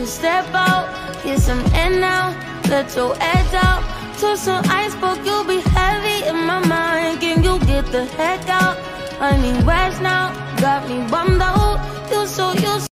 step out, get some air now, let your edge out. To some iceberg, you'll be heavy in my mind. Can you get the heck out? I need rest now.